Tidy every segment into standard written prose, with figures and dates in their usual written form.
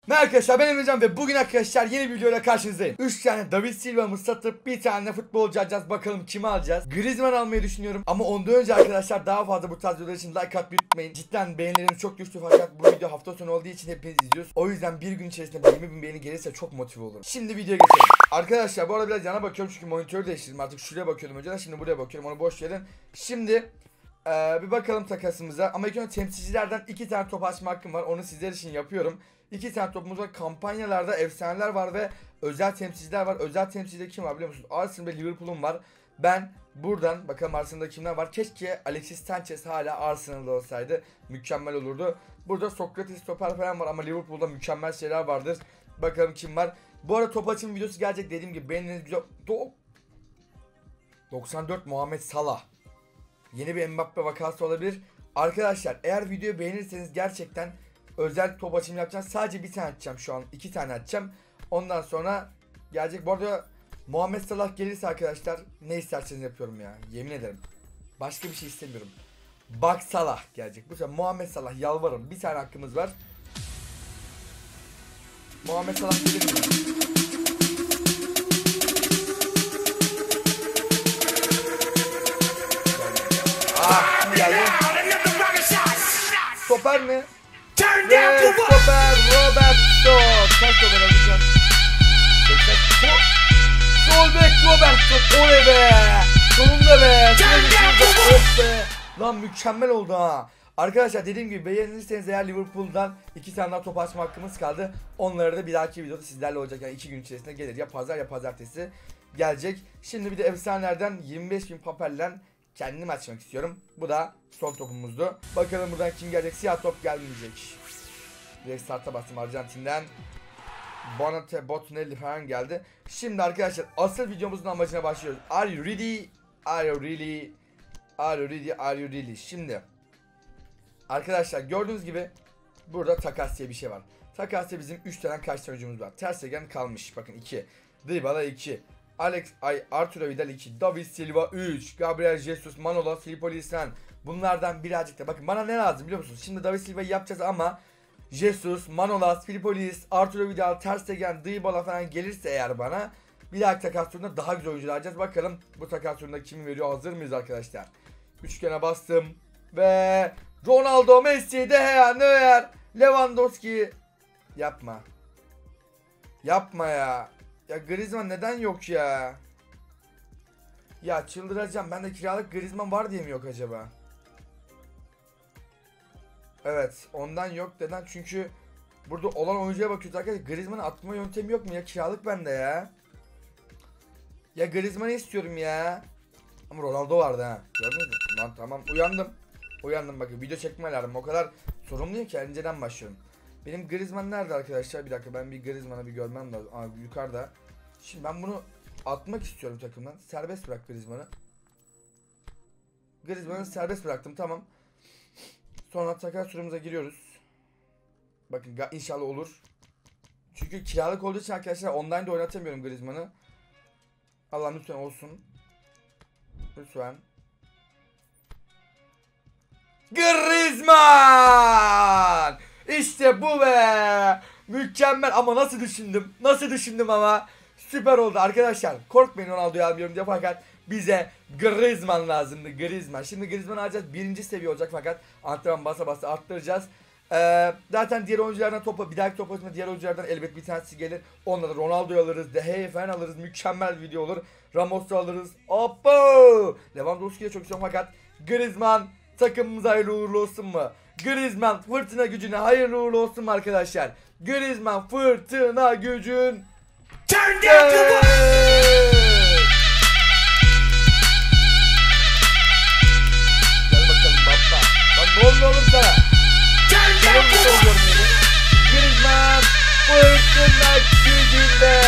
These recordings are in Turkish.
Merhaba arkadaşlar, ben Emrecan ve bugün arkadaşlar yeni bir videoyla karşınızdayım. 3 tane David Silva'mı satıp bir tane futbolcu alacağız. Bakalım kimi alacağız? Griezmann almayı düşünüyorum. Ama ondan önce arkadaşlar daha fazla bu tarz videolar için like atmayı unutmayın. Cidden beğenilerimiz çok düştü fakat bu video hafta sonu olduğu için hepiniz izliyoruz. O yüzden bir gün içerisinde 20.000 beğeni gelirse çok motive olurum. Şimdi videoya geçelim. Arkadaşlar bu arada biraz yana bakıyorum çünkü monitörü değiştirdim. Artık şuraya bakıyordum önceden, şimdi buraya bakıyorum, onu boş verin. Şimdi bir bakalım takasımıza. Ama ilk önce temsilcilerden 2 tane top açma hakkım var. Onu sizler için yapıyorum. 2 tane topumuz var. Kampanyalarda efsaneler var ve özel temsilciler var. Özel temsilcide kim var biliyor musunuz? Arsenal ve Liverpool'un var. Ben buradan bakalım Arsenal'da kimler var. Keşke Alexis Sanchez hala Arsenal'da olsaydı. Mükemmel olurdu. Burada Sokratis stoper falan var ama Liverpool'da mükemmel şeyler vardır. Bakalım kim var. Bu arada top açım videosu gelecek, dediğim gibi beğeniniz güzel. 94 Muhammed Salah. Yeni bir Mbappe vakası olabilir. Arkadaşlar eğer videoyu beğenirseniz gerçekten özel top açım yapacağım. Sadece bir tane açacağım şu an. 2 tane açacağım. Ondan sonra gelecek. Bu arada Muhammed Salah gelirse arkadaşlar ne isterseniz yapıyorum ya. Yemin ederim. Başka bir şey istemiyorum. Bak Salah gelecek. Bu sefer Muhammed Salah, yalvarırım. Bir tane hakkımız var. Muhammed Salah gelir mi? Stoper mi? Ve stoper Robertson. Kaç stoper alacağım? Sol bek Robertson. Oley be. Sonunda be. Of be. Lan mükemmel oldu ha. Arkadaşlar dediğim gibi beğenirseniz eğer Liverpool'dan 2 tane daha top açma hakkımız kaldı. Onları da bir dahaki videoda sizlerle olacak. Yani 2 gün içerisinde gelir. Ya pazar ya pazartesi gelecek. Şimdi bir de efsanelerden 25.000 papellen kendim açmak istiyorum. Bu da son topumuzdu. Bakalım buradan kim gelecek? Siyah top gelmeyecek. Direkt start'a bastım Arjantin'den. Bonate, Botinelli falan geldi. Şimdi arkadaşlar asıl videomuzun amacına başlıyoruz. Are you ready? Are you really? Are you ready? Are you really? Şimdi arkadaşlar gördüğünüz gibi burada takas diye bir şey var. Takas'ta bizim 3 tane kaç oyuncumuz var. Ter Stegen kalmış. Bakın 2. Dybala 2. Arturo Vidal 2, David Silva 3, Gabriel Jesus, Manolas, Filippo Lisan. Bunlardan birazcık da bakın bana ne lazım biliyor musunuz? Şimdi David Silva'yı yapacağız ama Jesus, Manolas, Filippo Lisan, Arturo Vidal, Ter Stegen, Dybala falan gelirse eğer bana bir dahaki takas turunda daha güzel oyuncular alacağız. Bakalım bu takas turunda kimi veriyor, hazır mıyız arkadaşlar? Üçgene bastım ve Ronaldo, Messi, De Gea, Neuer, Lewandowski. Yapma. Yapma ya. Ya Griezmann neden yok ya? Ya çıldıracağım. Ben de kiralık Griezmann var diye mi yok acaba? Evet, ondan yok. Neden? Çünkü burada olan oyuncuya bakıyoruz arkadaşlar. Griezmann'ı atma yöntemi yok mu ya? Kiralık bende ya. Ya Griezmann'ı istiyorum ya. Ama Ronaldo vardı ha. Gördünüz mü? Lan tamam, uyandım. Uyandım, bakın video çekme alarmım. O kadar sorumluyum ki önceden başlıyorum. Benim Griezmann nerede arkadaşlar? Bir dakika, ben bir Griezmann'ı bir görmem lazım. Aa, yukarıda. Şimdi ben bunu atmak istiyorum takımdan. Serbest bırak Griezmann'ı. Griezmann'ı serbest bıraktım, tamam. Sonra takas turumuza giriyoruz. Bakın inşallah olur. Çünkü kiralık olduğu için arkadaşlar online de oynatamıyorum Griezmann'ı. Allah lütfen olsun. Lütfen. Griezmann! İşte bu be! Mükemmel ama nasıl düşündüm? Nasıl düşündüm ama süper oldu arkadaşlar. Korkmayın Ronaldo'yu almıyorum diye, fakat bize Griezmann lazımdı. Griezmann. Şimdi Griezmann'ı alacağız. 1. seviye olacak fakat antrenman basa basa arttıracağız. Zaten diğer oyunculardan bir dahaki top atma diğer oyunculardan elbet bir tanesi gelir. Onunla da Ronaldo'yu alırız. De Gea falan alırız. Mükemmel bir video olur. Ramos'u alırız. Hoppo! Lewandowski'ye çok istiyorum fakat Griezmann takımımıza hayırlı uğurlu olsun mu? Griezmann fırtına gücüne hayırlı uğurlu olsun mu arkadaşlar? Griezmann fırtına gücün. Turn down the Gel bakalım baba. Lan ne oldu oğlum sana? Griezmann fırtına gücünde.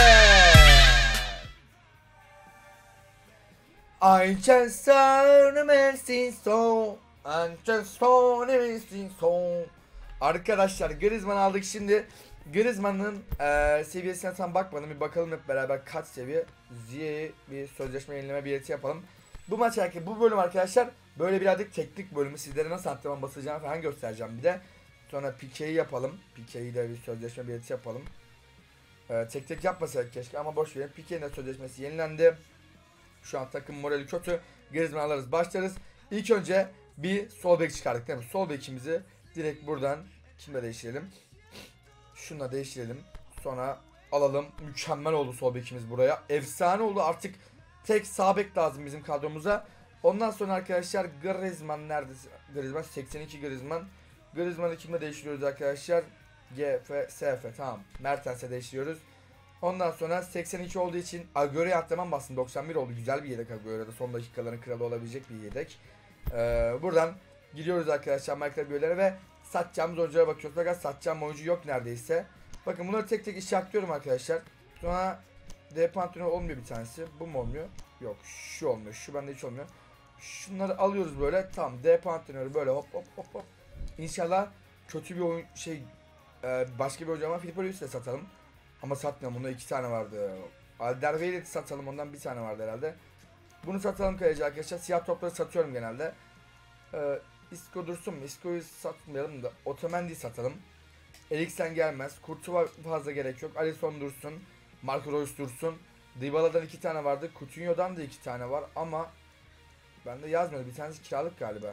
Arkadaşlar Griezmann aldık şimdi. Griezmann'ın seviyesine tam bakmadım. Bir bakalım hep beraber kaç seviye diye bir sözleşme yenileme bileti yapalım. Bu bölüm arkadaşlar böyle birazcık teknik bölümü, sizlere nasıl antrenman basacağını falan göstereceğim bir de. Sonra Pique'yi yapalım. Pique'yi de bir sözleşme bileti yapalım. Tek tek yapmasak keşke ama boş verin. Pique'nin de sözleşmesi yenilendi. Şu an takım morali kötü. Griezmann alırız, başlarız. İlk önce bir sol bek çıkardık değil mi? Sol bekimizi direkt buradan kimle değiştirelim? Şununla değiştirelim. Sonra alalım. Mükemmel oldu sol bekimiz buraya. Efsane oldu. Artık tek sağ bek lazım bizim kadromuza. Ondan sonra arkadaşlar Griezmann nerede? Griezmann 82 Griezmann. Griezmann'ı kimle değiştiriyoruz arkadaşlar? G, F, S, F, tamam. Mertens'e değiştiriyoruz. Ondan sonra 82 olduğu için Agüero'ya atlamam bastım. 91 oldu. Güzel bir yedek Agüero'da. Son dakikaların kralı olabilecek bir yedek. Buradan gidiyoruz arkadaşlar Agüero'lara ve satacağımız oyunculara bakıyoruz. Fakat satacağım oyuncu yok neredeyse. Bakın bunları tek tek işaretliyorum arkadaşlar. Sonra D pantolonu olmuyor bir tanesi. Bu mu olmuyor? Yok. Şu olmuyor. Şu bende hiç olmuyor. Şunları alıyoruz böyle. Tamam. D pantolonu böyle hop hop hop hop. İnşallah kötü bir oyun başka bir oyuncu ama Filipe Luis'i de satalım. Ama satmıyorum. Bunda 2 tane vardı. Alderweireld'i satalım. Ondan bir tane vardı herhalde. Bunu satalım kaleci arkadaşlar. Siyah topları satıyorum genelde. Isco dursun mu? Isco'yu satmayalım da Otamendi'yi satalım. Eriksen gelmez. Kurtuğa fazla gerek yok. Alisson dursun. Marco Reus dursun. Dybala'dan 2 tane vardı. Coutinho'dan da 2 tane var ama bende yazmıyor. Bir tanesi kiralık galiba.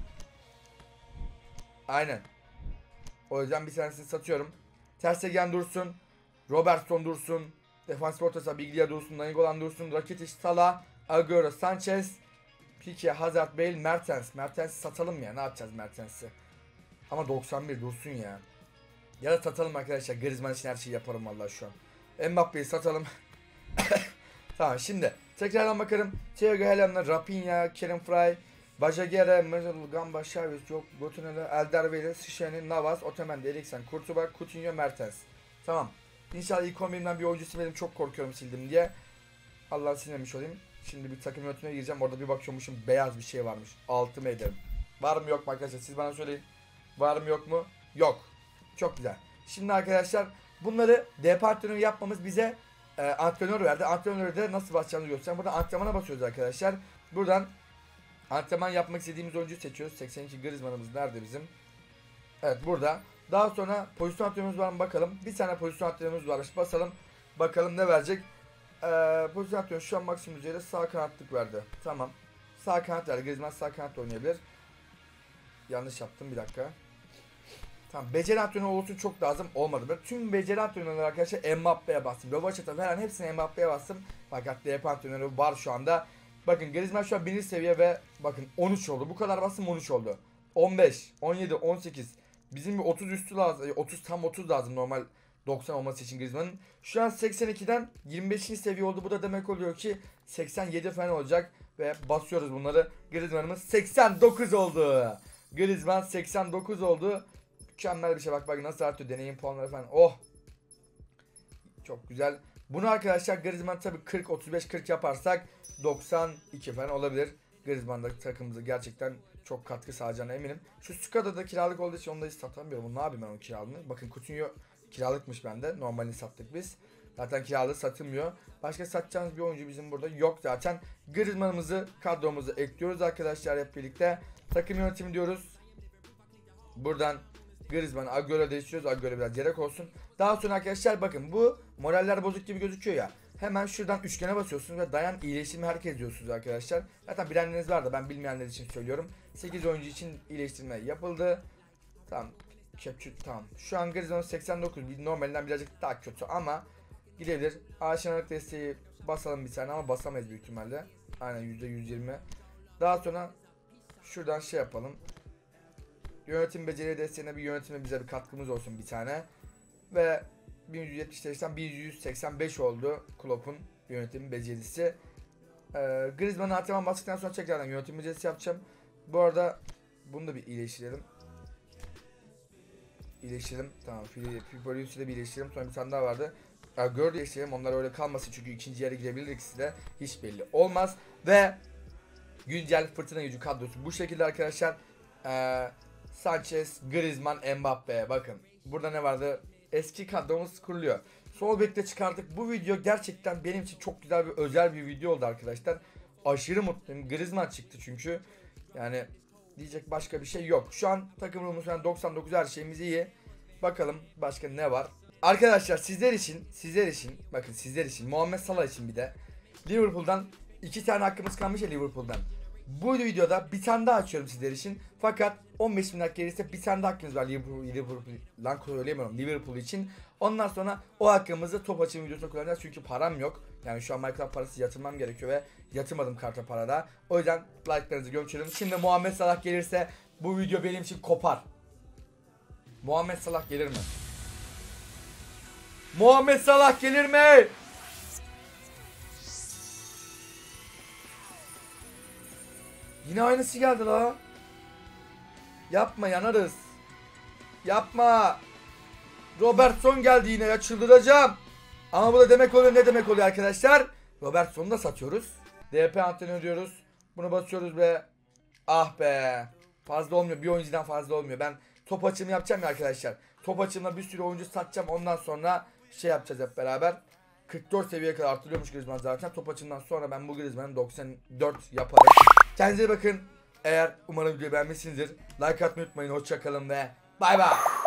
Aynen. O yüzden bir tanesini satıyorum. Ter Stegen dursun. Robertson dursun. Defans ortası Biglia dursun. Nainggolan dursun. Rakitic, Salah, Agüero, Sanchez, Pique, Hazard, Bale, Mertens. Mertens'i satalım ya. Ne yapacağız Mertens'i? Ama 91 dursun ya. Ya da satalım arkadaşlar. Griezmann için her şeyi yaparım vallahi şu an. Mbappe'yi satalım. Tamam şimdi tekrardan bakarım. Thiago Helena, Raphinha, Kerim Frey, Bajagere, Gamba, Xavi, yok, Botinelli, Alderweireld, Şişeni, Navas, Otamendi, Eriksen, Kurtuğa, Coutinho, Mertens. Tamam. İnşallah ilk 11'imden bir oyuncu silmedim. Çok korkuyorum sildim diye. Allah silmemiş olayım. Şimdi bir takım yönetimine gireceğim. Orada bir bakıyormuşum beyaz bir şey varmış. Altıma ederim. Var mı yok mu arkadaşlar? Siz bana söyleyin. Var mı yok mu? Yok. Çok güzel. Şimdi arkadaşlar bunları departmanı yapmamız bize antrenör verdi. Antrenörü de nasıl basacağımızı göstereceğim. Burada antrenmana basıyoruz arkadaşlar. Buradan antrenman yapmak istediğimiz oyuncuyu seçiyoruz. 82 Griezmann'ımız nerede bizim? Evet burada. Daha sonra pozisyon antrenörümüz var mı bakalım. Bir tane pozisyon antrenörümüz varmış. Basalım. Bakalım ne verecek. Pozisyon antrenörü şu an maksimum düzeyde sağ kanatlık verdi. Tamam. Sağ kanat verdi. Griezmann sağ kanat oynayabilir. Yanlış yaptım bir dakika. Tamam, beceri antrenörü olsun çok lazım olmadı. Ben tüm beceri antrenörleri arkadaşlar Mbappe'ye bastım. Lovaçat'a falan hepsini Mbappe'ye bastım. Fakat DP antrenörü var şu anda. Bakın Griezmann şu an 1. seviye ve bakın 13 oldu. Bu kadar bastım 13 oldu. 15, 17, 18. Bizim bir 30 üstü lazım. 30 tam 30 lazım normal 90 olması için Griezmann'ın. Şu an 82'den 25. seviye oldu. Bu da demek oluyor ki 87 falan olacak. Ve basıyoruz bunları. Griezmann'ımız 89 oldu. Griezmann 89 oldu. Mükemmel bir şey, bak nasıl artıyor deneyim puanları falan. Oh. Çok güzel. Bunu arkadaşlar Griezmann tabii 40 35 40 yaparsak 92 falan olabilir. Griezmann da takımımıza gerçekten çok katkı sağlayacağına eminim. Şu Skada'da da kiralık olduğu için onu da hiç satamıyorum. Ne yapayım ben o kiralığını? Bakın Coutinho kiralıkmış bende. Normalini sattık biz. Zaten kiralığı satılmıyor. Başka satacağımız bir oyuncu bizim burada yok zaten. Griezmann'ımızı kadromuza ekliyoruz arkadaşlar hep birlikte. Takım yönetimi diyoruz. Buradan Griezmann, Agüero değiştiriyoruz. Agüero biraz gerek olsun. Daha sonra arkadaşlar bakın bu moraller bozuk gibi gözüküyor ya. Hemen şuradan üçgene basıyorsunuz ve dayan iyileştirme herkes diyorsunuz arkadaşlar. Zaten bilenleriniz var da ben bilmeyenler için söylüyorum. 8 oyuncu için iyileştirme yapıldı. Tamam. Tamam. Şu an Griezmann 89. Normalinden birazcık daha kötü ama gidebilir. Aşağılık desteği basalım bir tane ama basamayız büyük ihtimalle. Aynen %120. Daha sonra şuradan şey yapalım. Yönetim beceri desteğine bir yönetime bize bir katkımız olsun bir tane. Ve 1175'ten 1185 oldu Klopp'un yönetim becerisi. Griezmann'ı antrenman bastıktan sonra tekrardan yönetim becerisi yapacağım. Bu arada bunu da bir iyileştirelim. İyileştirelim. Tamam. Filipe de bir iyileştirelim. Sonra bir tane daha vardı. Gör iyileştirelim. Onlar öyle kalmasın çünkü ikinci yere girebilir ikisi de. Hiç belli olmaz. Ve güncel fırtına gücü kadrosu bu şekilde arkadaşlar. Sanchez, Griezmann, Mbappe. Bakın burada ne vardı? Eski kadromuz kuruluyor. Sol bekte çıkardık. Bu video gerçekten benim için çok güzel bir özel bir video oldu arkadaşlar. Aşırı mutluyum. Griezmann çıktı çünkü. Yani Diyecek başka bir şey yok. Şu an takımımız falan 99, her şeyimiz iyi. Bakalım başka ne var. Arkadaşlar sizler için bakın, sizler için, Muhammed Salah için bir de Liverpool'dan 2 tane hakkımız kalmış ya, Liverpool'dan. Bu videoda bir tane daha açıyorum sizler için. Fakat 15 bin dakika gelirse bir tane daha hakkımız var Liverpool için. Ondan sonra o hakkımızı top açım videosunda kullanacağız. Çünkü param yok. Yani şu an Minecraft parası yatırmam gerekiyor ve yatırmadım karta parada. O yüzden like'larınızı gömçelim. Şimdi Muhammed Salah gelirse bu video benim için kopar. Muhammed Salah gelir mi? Muhammed Salah gelir mi? Yine aynısı geldi la. Yapma, yanarız. Yapma. Robertson geldi yine ya, çıldıracağım. Ama bu da demek oluyor, ne demek oluyor arkadaşlar? Robertson'u da satıyoruz. DP antrenör diyoruz. Bunu basıyoruz be. Ah be. Fazla olmuyor. Bir oyuncudan fazla olmuyor. Ben top açımı yapacağım ya arkadaşlar. Top açımla bir sürü oyuncu satacağım. Ondan sonra şey yapacağız hep beraber. 44 seviyeye kadar arttırıyormuş Griezmann zaten. Top açımdan sonra ben bu Griezmann'ı 94 yaparım. Kendinize bakın. Umarım videoyu beğenmişsinizdir. Like atmayı unutmayın. Hoşçakalın ve bay bay.